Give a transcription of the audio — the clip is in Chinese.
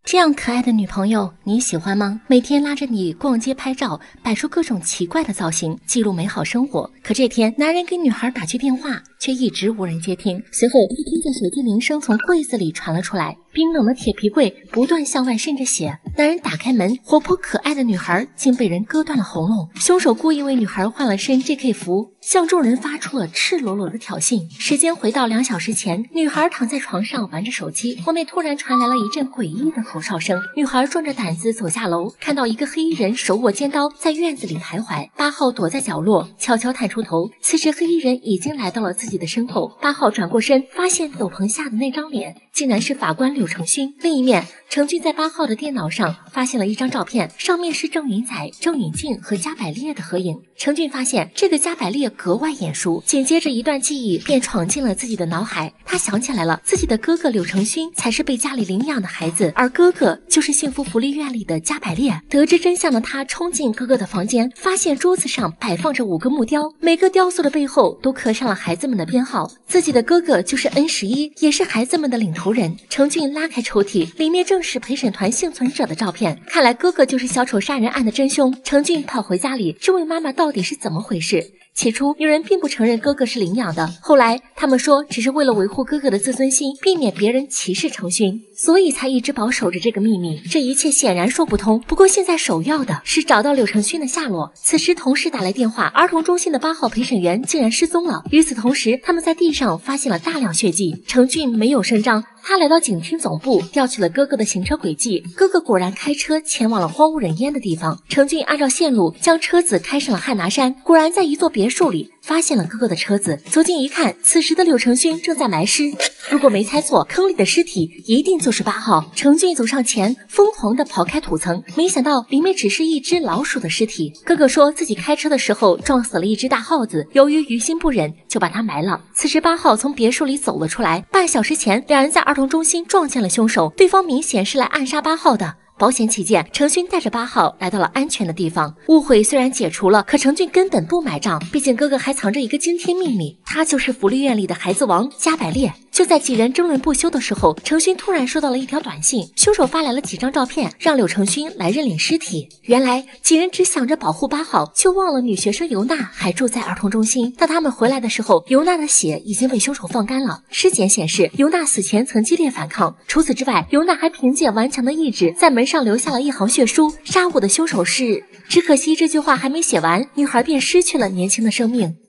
这样可爱的女朋友你喜欢吗？每天拉着你逛街拍照，摆出各种奇怪的造型，记录美好生活。可这天，男人给女孩打去电话，却一直无人接听。随后，他听见手机铃声从柜子里传了出来，冰冷的铁皮柜不断向外渗着血。男人打开门，活泼可爱的女孩竟被人割断了喉咙。凶手故意为女孩换了身 JK 服，向众人发出了赤裸裸的挑衅。时间回到2小时前，女孩躺在床上玩着手机，后面突然传来了一阵诡异的口哨声。女孩壮着胆子走下楼，看到一个黑衣人手握尖刀在院子里徘徊。8号躲在角落，悄悄探出头。此时黑衣人已经来到了自己的身后。8号转过身，发现斗篷下的那张脸竟然是法官柳成勋。另一面，程俊在8号的电脑上发现了一张照片，上面是郑云彩、郑允静和加百列的合影。程俊发现这个加百列格外眼熟，紧接着一段记忆便闯进了自己的脑海。他想起来了，自己的哥哥柳成勋才是被家里领养的孩子，而哥哥就是幸福福利院里的加百列。得知真相的他冲进哥哥的房间，发现桌子上摆放着5个木雕，每个雕塑的背后都刻上了孩子们的编号。自己的哥哥就是 N11，也是孩子们的领头人。程俊拉开抽屉，里面正是陪审团幸存者的照片，看来哥哥就是小丑杀人案的真凶。程俊跑回家里质问妈妈到底是怎么回事。起初女人并不承认哥哥是领养的，后来他们说只是为了维护哥哥的自尊心，避免别人歧视程勋，所以才一直保守着这个秘密。这一切显然说不通，不过现在首要的是找到柳成勋的下落。此时同事打来电话，儿童中心的8号陪审员竟然失踪了。与此同时，他们在地上发现了大量血迹。程俊没有声张，他来到警厅总部，调取了哥哥的行车轨迹。哥哥果然开车前往了荒无人烟的地方。程俊按照线路将车子开上了汉拿山，果然在一座别墅里发现了哥哥的车子。走近一看，此时的柳成勋正在埋尸。如果没猜错，坑里的尸体一定就是8号。程俊走上前，疯狂地刨开土层，没想到里面只是一只老鼠的尸体。哥哥说自己开车的时候撞死了一只大耗子，由于于心不忍，就把它埋了。此时8号从别墅里走了出来，半小时前两人在儿童中心撞见了凶手，对方明显是来暗杀8号的。保险起见，程勋带着8号来到了安全的地方。误会虽然解除了，可程俊根本不买账，毕竟哥哥还藏着一个惊天秘密，他就是福利院里的孩子王加百列。就在几人争论不休的时候，程勋突然收到了一条短信，凶手发来了几张照片，让柳成勋来认领尸体。原来几人只想着保护8号，却忘了女学生尤娜还住在儿童中心。当他们回来的时候，尤娜的血已经被凶手放干了。尸检显示，尤娜死前曾激烈反抗。除此之外，尤娜还凭借顽强的意志，在门上留下了一行血书：杀我的凶手是……只可惜这句话还没写完，女孩便失去了年轻的生命。